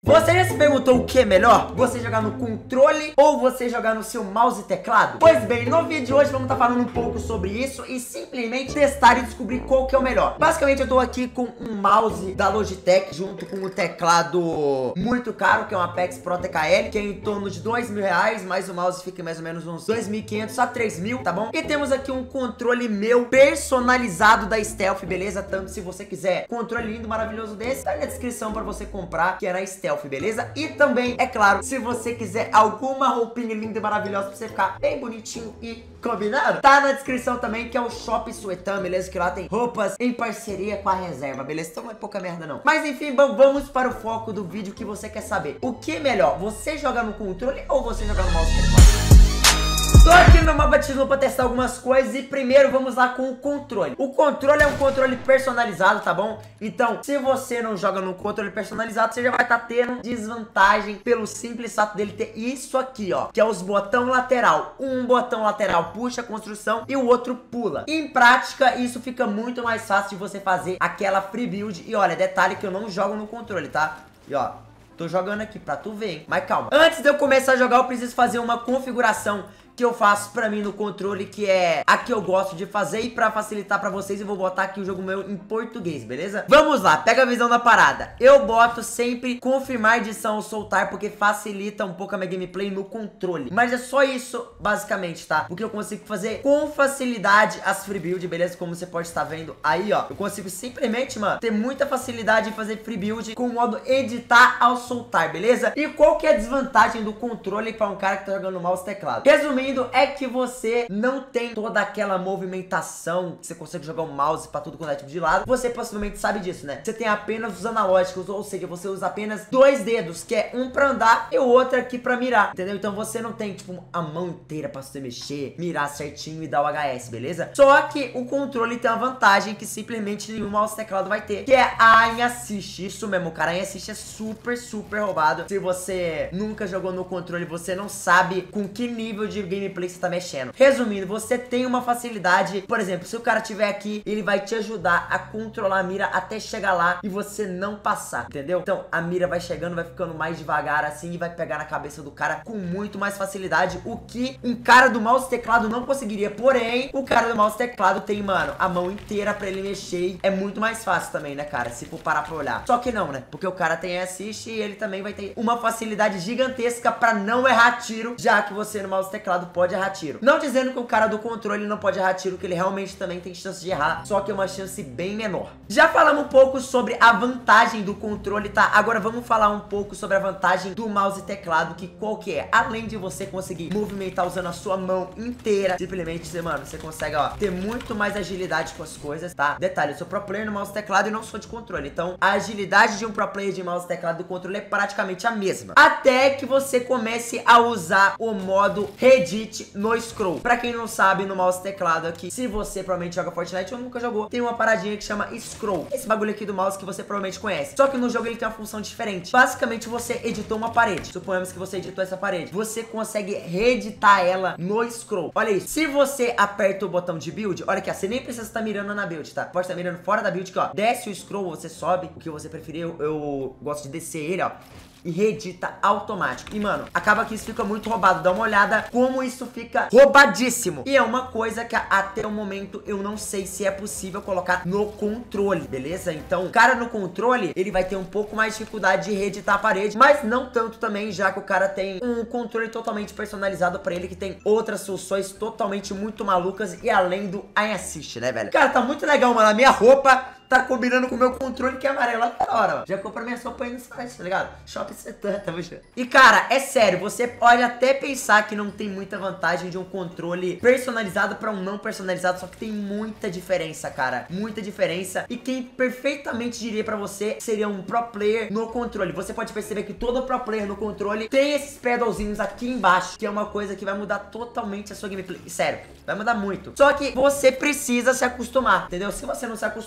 Você já se perguntou o que é melhor? Você jogar no controle ou você jogar no seu mouse e teclado? Pois bem, no vídeo de hoje vamos estar falando um pouco sobre isso e simplesmente testar e descobrir qual que é o melhor. Basicamente eu tô aqui com um mouse da Logitech junto com um teclado muito caro, que é um Apex Pro TKL, que é em torno de R$2.000, mas o mouse fica mais ou menos uns 2.500 a 3.000, tá bom? E temos aqui um controle meu personalizado da Stealth, beleza? Tanto se você quiser controle lindo, maravilhoso desse, tá na descrição pra você comprar, que é na Stealth, beleza? E também, é claro, se você quiser alguma roupinha linda e maravilhosa pra você ficar bem bonitinho e combinado, tá na descrição também, que é o Shop Suetan, beleza? Que lá tem roupas em parceria com a Reserva, beleza? Então não é pouca merda não. Mas enfim, vamos para o foco do vídeo que você quer saber. O que é melhor? Você jogar no controle ou você jogar no mouse e teclado? Tô aqui no Mapa Tesouro pra testar algumas coisas e primeiro vamos lá com o controle. O controle é um controle personalizado, tá bom? Então, se você não joga no controle personalizado, você já vai estar tendo desvantagem pelo simples fato dele ter isso aqui, ó, que é os botão lateral. Um botão lateral puxa a construção e o outro pula. Em prática, isso fica muito mais fácil de você fazer aquela free build. E olha, detalhe que eu não jogo no controle, tá? E ó, tô jogando aqui pra tu ver, hein? Mas calma. Antes de eu começar a jogar, eu preciso fazer uma configuração que eu faço pra mim no controle, que é a que eu gosto de fazer. E pra facilitar pra vocês, eu vou botar aqui o jogo meu em português, beleza? Vamos lá, pega a visão da parada. Eu boto sempre confirmar edição ou soltar, porque facilita um pouco a minha gameplay no controle. Mas é só isso, basicamente, tá? Porque eu consigo fazer com facilidade as free build, beleza? Como você pode estar vendo aí, ó. Eu consigo simplesmente, mano, ter muita facilidade em fazer free build com o modo editar ao soltar, beleza? E qual que é a desvantagem do controle pra um cara que tá jogando mouse e teclado? Resumindo, é que você não tem toda aquela movimentação que você consegue jogar o mouse pra tudo quanto é tipo de lado. Você possivelmente sabe disso, né? Você tem apenas os analógicos, ou seja, você usa apenas dois dedos, que é um pra andar e o outro aqui pra mirar, entendeu? Então você não tem, tipo, a mão inteira pra você mexer, mirar certinho e dar o HS, beleza? Só que o controle tem uma vantagem que simplesmente nenhum mouse e teclado vai ter, que é a Aim Assist. Isso mesmo, cara, a Aim Assist é super roubado. Se você nunca jogou no controle, você não sabe com que nível de gameplay você tá mexendo. Resumindo, você tem uma facilidade. Por exemplo, se o cara tiver aqui, ele vai te ajudar a controlar a mira até chegar lá e você não passar, entendeu? Então a mira vai chegando, vai ficando mais devagar assim e vai pegar na cabeça do cara com muito mais facilidade, o que um cara do mouse e teclado não conseguiria. Porém, o cara do mouse e teclado tem, mano, a mão inteira pra ele mexer e é muito mais fácil também, né, cara? Se for parar pra olhar. Só que não, né? Porque o cara tem assist e ele também vai ter uma facilidade gigantesca pra não errar tiro, já que você no mouse e teclado pode errar tiro. Não dizendo que o cara do controle não pode errar tiro, que ele realmente também tem chance de errar, só que é uma chance bem menor. Já falamos um pouco sobre a vantagem do controle, tá? Agora vamos falar um pouco sobre a vantagem do mouse e teclado, que qual que é? Além de você conseguir movimentar usando a sua mão inteira, simplesmente você, mano, você consegue, ó, ter muito mais agilidade com as coisas, tá? Detalhe, eu sou pro player no mouse e teclado e não sou de controle, então a agilidade de um pro player de mouse e teclado do controle é praticamente a mesma. Até que você comece a usar o modo Edit no scroll. Pra quem não sabe, no mouse e teclado aqui, se você provavelmente joga Fortnite ou nunca jogou, tem uma paradinha que chama scroll. Esse bagulho aqui do mouse que você provavelmente conhece. Só que no jogo ele tem uma função diferente. Basicamente, você editou uma parede. Suponhamos que você editou essa parede. Você consegue reeditar ela no scroll. Olha isso. Se você aperta o botão de build, olha aqui, ó, você nem precisa estar mirando na build, tá? Pode estar mirando fora da build, que ó, desce o scroll, você sobe, o que você preferir. Eu gosto de descer ele, ó, e reedita automático. E, mano, acaba que isso fica muito roubado. Dá uma olhada como isso fica roubadíssimo. E é uma coisa que até o momento eu não sei se é possível colocar no controle, beleza? Então, o cara no controle, ele vai ter um pouco mais de dificuldade de reeditar a parede, mas não tanto também, já que o cara tem um controle totalmente personalizado pra ele, que tem outras soluções totalmente muito malucas e além do Aim Assist, né, velho? Cara, tá muito legal, mano. A minha roupa tá combinando com o meu controle, que é amarelo. Olha da hora, ó. Já comprei minha sopa aí no site, tá ligado? Shop Suetan, tá vendo? E, cara, é sério, você pode até pensar que não tem muita vantagem de um controle personalizado pra um não personalizado, só que tem muita diferença, cara. Muita diferença. E quem perfeitamente diria pra você seria um pro player no controle. Você pode perceber que todo pro player no controle tem esses pedalzinhos aqui embaixo, que é uma coisa que vai mudar totalmente a sua gameplay. Sério, vai mudar muito. Só que você precisa se acostumar, entendeu? Se você não se acostuma, você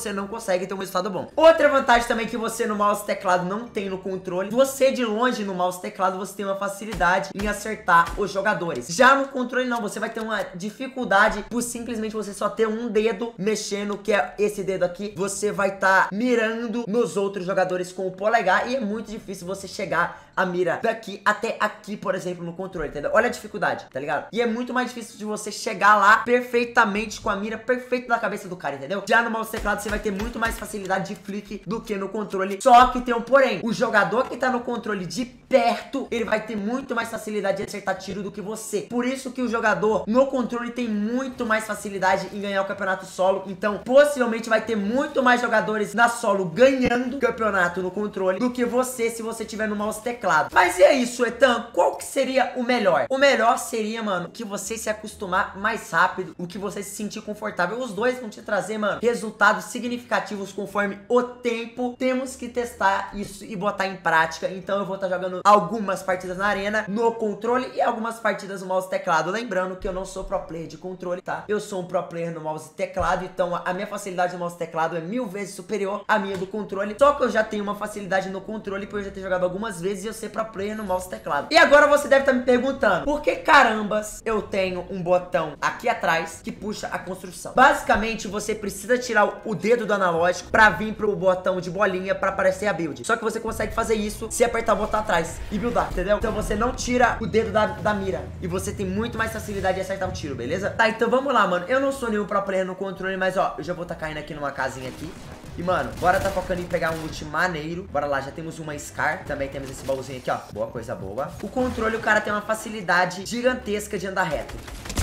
você não consegue ter um resultado bom. Outra vantagem também que você no mouse e teclado não tem no controle, você de longe no mouse e teclado você tem uma facilidade em acertar os jogadores. Já no controle não, você vai ter uma dificuldade por simplesmente você só ter um dedo mexendo, que é esse dedo aqui. Você vai estar mirando nos outros jogadores com o polegar e é muito difícil você chegar a mira daqui até aqui, por exemplo, no controle, entendeu? Olha a dificuldade, tá ligado? E é muito mais difícil de você chegar lá perfeitamente com a mira perfeita na cabeça do cara, entendeu? Já no mouse e teclado você vai ter muito mais facilidade de flick do que no controle. Só que tem um porém, o jogador que tá no controle de perto, ele vai ter muito mais facilidade de acertar tiro do que você. Por isso que o jogador no controle tem muito mais facilidade em ganhar o campeonato solo. Então, possivelmente vai ter muito mais jogadores na solo ganhando o campeonato no controle do que você, se você tiver no mouse e teclado. Mas e aí, Suetan, qual que seria o melhor? O melhor seria, mano, que você se acostumar mais rápido, o que você se sentir confortável. Os dois vão te trazer, mano, resultados significativos conforme o tempo. Temos que testar isso e botar em prática. Então eu vou estar jogando algumas partidas na arena no controle e algumas partidas no mouse e teclado. Lembrando que eu não sou pro player de controle, tá? Eu sou um pro player no mouse e teclado, então a minha facilidade no mouse e teclado é 1000 vezes superior à minha do controle. Só que eu já tenho uma facilidade no controle por eu já ter jogado algumas vezes e eu ser pro player no mouse e teclado. E agora você deve estar me perguntando, por que carambas eu tenho um botão aqui atrás que puxa a construção? Basicamente, você precisa tirar o dedo do analógico pra vir pro botão de bolinha pra aparecer a build. Só que você consegue fazer isso se apertar o botão atrás e buildar, entendeu? Então você não tira o dedo da mira e você tem muito mais facilidade de acertar o tiro, beleza? Tá, então vamos lá, mano. Eu não sou nenhum pro player no controle, mas ó, eu já vou estar caindo aqui numa casinha aqui. E, mano, bora tá focando em pegar um loot maneiro. Bora lá, já temos uma Scar. Também temos esse baúzinho aqui, ó. Boa, coisa boa. O controle, o cara tem uma facilidade gigantesca de andar reto.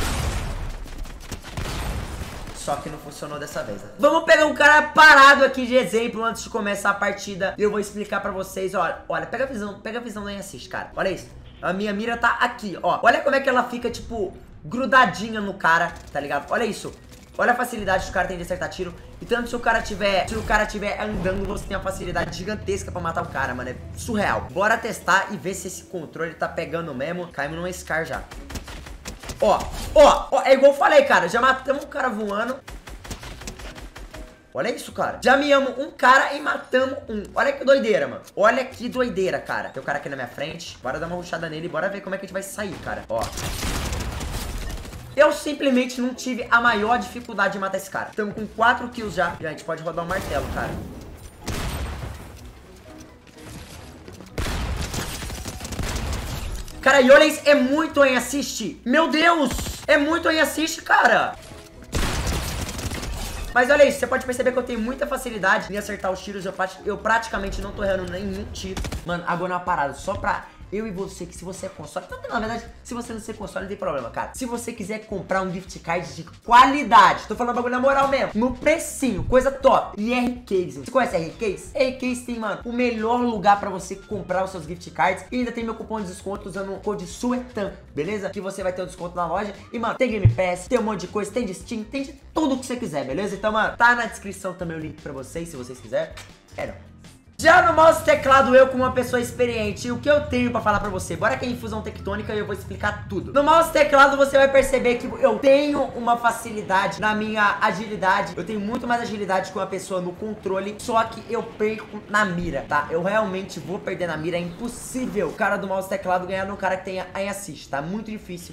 Só que não funcionou dessa vez, né? Vamos pegar um cara parado aqui de exemplo antes de começar a partida. E eu vou explicar pra vocês, ó. Olha, pega a visão nem assiste, cara. Olha isso. A minha mira tá aqui, ó. Olha como é que ela fica, tipo, grudadinha no cara, tá ligado? Olha isso. Olha a facilidade que o cara tem de acertar tiro. E tanto se o cara tiver andando, você tem uma facilidade gigantesca pra matar o cara, mano. É surreal. Bora testar e ver se esse controle tá pegando mesmo. Caímos numa Scar já. Ó, é igual eu falei, cara. Já matamos um cara voando. Olha isso, cara. Já miamos um cara e matamos um. Olha que doideira, mano. Olha que doideira, cara. Tem um cara aqui na minha frente. Bora dar uma rushada nele e bora ver como é que a gente vai sair, cara. Ó. Eu simplesmente não tive a maior dificuldade de matar esse cara. Estamos com 4 kills já. E a gente pode rodar um martelo, cara. Cara, e olha isso, é muito em assist. Meu Deus, é muito em assist, cara. Mas olha isso, você pode perceber que eu tenho muita facilidade em acertar os tiros. Eu praticamente não tô errando nenhum tiro. Mano, agora é uma parada só pra eu e você, que se você é console, na verdade, se você não ser console, não tem problema, cara. Se você quiser comprar um gift card de qualidade, tô falando bagulho na moral mesmo, no precinho, coisa top. E R-Case, você conhece R-Case? R-Case tem, mano, o melhor lugar pra você comprar os seus gift cards. E ainda tem meu cupom de desconto usando o code SUETAN, beleza? Que você vai ter um desconto na loja. E, mano, tem Game Pass, tem um monte de coisa, tem de Steam, tem de tudo que você quiser, beleza? Então, mano, tá na descrição também o link pra vocês, se vocês quiserem. Não. Já no mouse e teclado, eu como uma pessoa experiente, o que eu tenho pra falar pra você? Bora que é infusão tectônica e eu vou explicar tudo. No mouse e teclado você vai perceber que eu tenho uma facilidade na minha agilidade. Eu tenho muito mais agilidade que uma pessoa no controle, só que eu perco na mira, tá? Eu realmente vou perder na mira, é impossível o cara do mouse e teclado ganhar no cara que tem aim assist, tá? Muito difícil.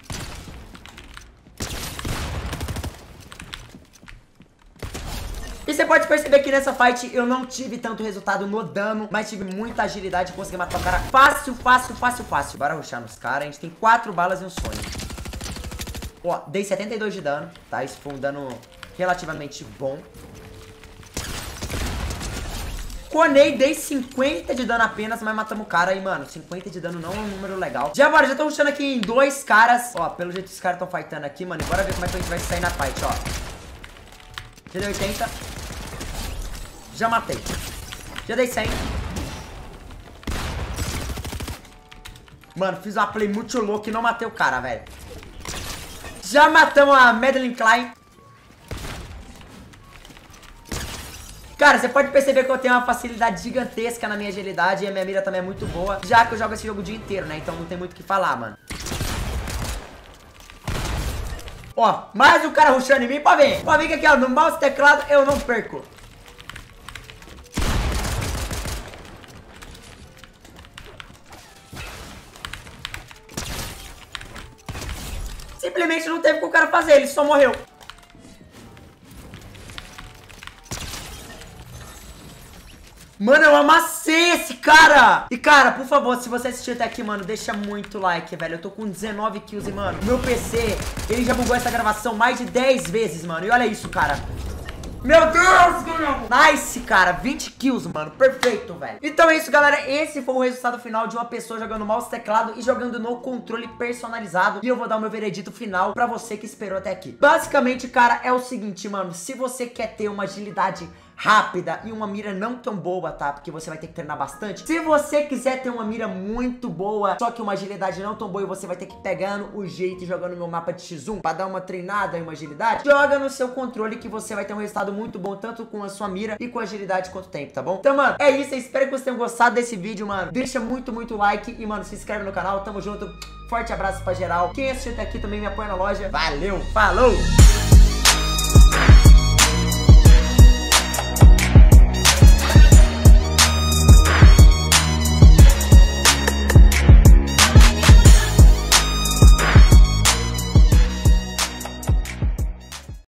E você pode perceber que nessa fight eu não tive tanto resultado no dano, mas tive muita agilidade e consegui matar o cara fácil, fácil, fácil, fácil. Bora rushar nos caras, a gente tem 4 balas e um sonho. Ó, dei 72 de dano, tá? Isso foi um dano relativamente bom. Conei, dei 50 de dano apenas, mas matamos o cara. E, mano, 50 de dano não é um número legal. Já bora, já tô rushando aqui em 2 caras. Ó, pelo jeito os caras estão fightando aqui, mano. Bora ver como é que a gente vai sair na fight, ó. Já dei 80. Já matei. Já dei 100. Mano, fiz uma play muito louca e não matei o cara, velho. Já matamos a Madeline Klein. Cara, você pode perceber que eu tenho uma facilidade gigantesca na minha agilidade e a minha mira também é muito boa, já que eu jogo esse jogo o dia inteiro, né? Então não tem muito o que falar, mano. Ó, mais um cara rushando em mim pra ver. Pra ver que aqui, ó, no mouse e teclado eu não perco. Simplesmente não teve o que o cara fazer, ele só morreu. Mano, eu amassei esse cara. E cara, por favor, se você assistiu até aqui, mano, deixa muito like, velho. Eu tô com 19 kills e, mano, meu PC, ele já bugou essa gravação mais de 10 vezes, mano. E olha isso, cara. Meu Deus, mano. Nice, cara. 20 kills, mano. Perfeito, velho. Então é isso, galera. Esse foi o resultado final de uma pessoa jogando mouse, teclado e jogando no controle personalizado. E eu vou dar o meu veredito final pra você que esperou até aqui. Basicamente, cara, é o seguinte, mano. Se você quer ter uma agilidade rápida e uma mira não tão boa, tá? Porque você vai ter que treinar bastante. Se você quiser ter uma mira muito boa, só que uma agilidade não tão boa e você vai ter que ir pegando o jeito e jogando no meu mapa de X1 pra dar uma treinada e uma agilidade, joga no seu controle que você vai ter um resultado muito bom, tanto com a sua mira e com agilidade quanto tempo, tá bom? Então, mano, é isso. Eu espero que vocês tenham gostado desse vídeo, mano. Deixa muito like e, mano, se inscreve no canal. Tamo junto. Forte abraço pra geral. Quem assistiu até aqui também me apoia na loja. Valeu, falou!